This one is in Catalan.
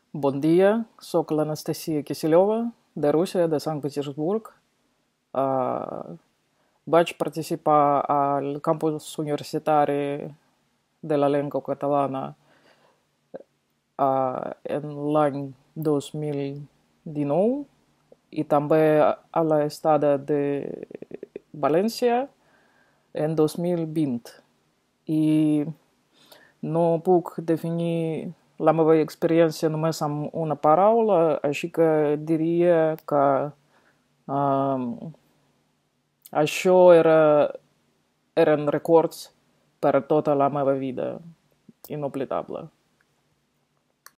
Bon dia, sóc l'Anastasia Kisilyova, de Rússia, de Sant Petersburg. Uh, Vaig participar al campus universitari de la llengua catalana en l'any 2019 i també a l'estada de València en 2020. I no puc definir la meva experiència només amb una paraula, així que diria que um, això eren records per tota la meva vida, inoblidable.